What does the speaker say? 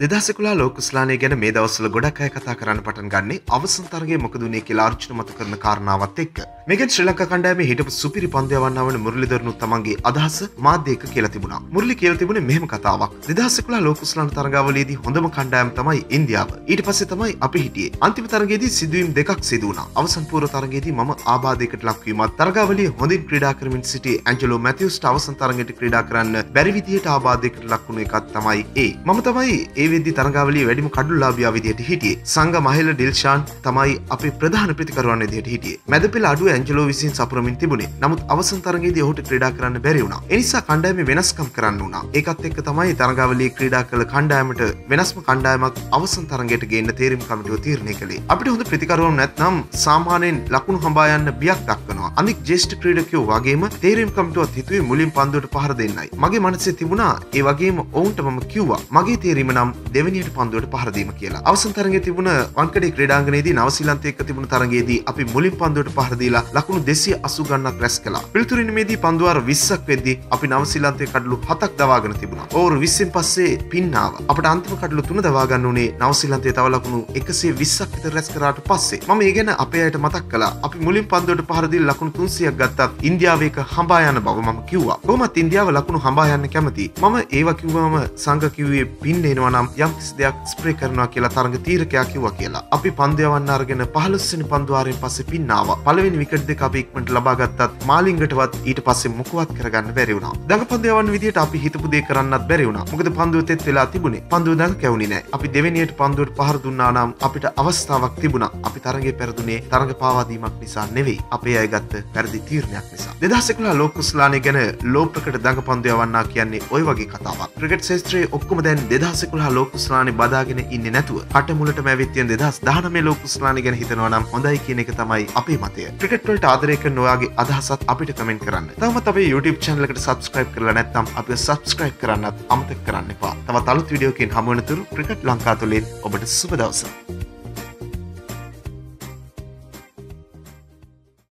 2011 ලෝක කුසලානය ගැන මේ දවස්වල ගොඩක් අය කතා කරන්න පටන් ගන්නේ අවසන් තරගයේ මොකද උනේ කියලා අර්ජුන මතු කරන කාරණාවත් එක්ක. මේකෙන් ශ්‍රී ලංකා කණ්ඩායමේ හිටපු සුපිරි පන්දු යවන්නා වන මුරලිදරනුත් තමන්ගේ අදහස මාධ්‍ය එක්ක කියලා තිබුණා. මුරලි කියලා තිබුණේ මෙහෙම කතාවක්. 2011 ලෝක කුසලාන තරගාවලියේදී හොඳම කණ්ඩායම තමයි ඉන්දියාව. ඊට පස්සේ තමයි අපි හිටියේ. අන්තිම තරගයේදී සිදුවීම් දෙකක් සිදු වුණා. අවසන් පූර්ව තරගයේදී මම ආබාධයකට ලක් වීමත් තරගාවලියේ හොඳින් ක්‍රීඩා කරමින් සිටි ඇන්ජලෝ මැතිව්ස්ට අවසන් තරගයට ක්‍රීඩා කරන්න බැරි විදියට ආබාධයකට ලක් වුණු එකක් තමයි ඒ. මම තමයි ඒ වෙද්දි තරගාවලියේ වැඩිම කඩුලාභියා විදියට හිටියේ. සංග මහේල ඩිල්ෂාන් තමයි අපේ ප්‍රධාන ප්‍රතිකරුවන් විදියට හිටියේ. මැද පෙළ අඩුව ඇන්ජලෝ විසින් සපුරමින් තිබුණේ. නමුත් අවසන් තරගයේදී ඔහුට ක්‍රීඩා කරන්න බැරි වුණා. ඒ නිසා කණ්ඩායමේ වෙනස්කම් කරන්න වුණා. ඒකත් එක්ක තමයි තරගාවලියේ ක්‍රීඩා කළ කණ්ඩායමට වෙනස්ම කණ්ඩායමක් අවසන් තරගයට ගේන්න තීරණ කමිටුව තීරණය කළේ. අපිට හොඳ ප්‍රතිකරුවන් නැත්නම් සාමාන්‍යයෙන් ලකුණු හඹා යන්න බියක් දක්වනවා. අනික් ජ්‍යෙෂ්ඨ ක්‍රීඩකයෝ වගේම තීරණ කමිටුවත් හිතුවේ මුලින් පන්දුවට පහර දෙන්නයි. මගේ මනසේ තිබුණා ඒ වගේම ඔවුන්ට මම කිව්වා මගේ තීරීම නම් දෙවෙනියට පන්දුවට පහර දීම කියලා. අවසන් තරගයේ තිබුණ වංකඩේ ක්‍රීඩාංගණයේදී නවසීලන්තය එක්ක තිබුණ තරගයේදී අපි මුලින් පන්දුවට පහර දීලා ලකුණු 280 ගණනක් රැස් කළා. පිළිතුරු නිමේදී පන්දු වාර 20ක් වෙද්දී අපි නවසීලන්තයේ කඩලු 7ක් දවාගෙන තිබුණා. ඕවර් 20න් පස්සේ පින් ආවා. අපිට අන්තිම කඩලු 3 දවා ගන්න උනේ නවසීලන්තයේ තව ලකුණු 120ක් විතර රැස් කරාට පස්සේ. මම ඒ ගැන අපේ අයට මතක් කළා. අපි මුලින් පන්දුවට පහර දීලා ලකුණු 300ක් ගත්තත් ඉන්දියාව එක හඹා යන බව මම කිව්වා. කොහොමත් ඉන්දියාව ලකුණු හඹා යන්න කැමති. මම ඒවා කිව්වම සංඝ කිව්වේ පින් එනවා නම් යම් කිසි දෙයක් ස්ප්‍රේ කරනවා කියලා තරඟ තීරකයා කිව්වා කියලා. අපි පන්දු යවන්න අරගෙන 15 වෙනි පන්දු වාරයෙන් පස්සේ පින් ආවා. පළවෙනි විකට් දෙක අපි ඉක්මනට ලබා ගත්තත් මාලිංගටවත් ඊට පස්සේ මොකවත් කරගන්න බැරි වුණා. දඟ පන්දු යවන්න විදියට අපි හිතපු දේ කරන්නත් බැරි වුණා. මොකද පන්දුව තෙත් වෙලා තිබුණේ. පන්දුව දඟ කැවුනේ නැහැ. අපි දෙවෙනියට පන්දුවට පහර දුන්නා නම් අපිට අවස්ථාවක් තිබුණා. අපි තරඟේ පෙරදුනේ තරඟ පාවා දීමක් නිසා නෙවෙයි. අපේ අය ගත්ත වැරදි තීරණයක් නිසා. 2011 ලෝක කුසලානය ගැන ලෝ ප්‍රකට දඟ පන්දු යවන්නා කියන්නේ ওই වගේ කතාවක්. ක්‍රිකට් ශාස්ත්‍රයේ ඔක්කොම දැන් 2011 ලෝක කුසලානය බදාගෙන ඉන්නේ නැතුව කට මුලටම ඇවිත් තියෙන 2019 ලෝක කුසලානය ගැන හිතනවා නම් හොඳයි කියන එක තමයි අපේ මතය. ක්‍රිකට් වලට ආදරය කරන ඔයාගේ අදහසත් අපිට කමෙන්ට් කරන්න. තවමත් අපේ YouTube channel එකට subscribe කරලා නැත්නම් අපිව subscribe කරන්නත් අමතක කරන්න එපා. තවත් අලුත් වීඩියෝකින් හමු වෙනතුරු ක්‍රිකට් ලංකාව තුලින් ඔබට සුබ දවසක්.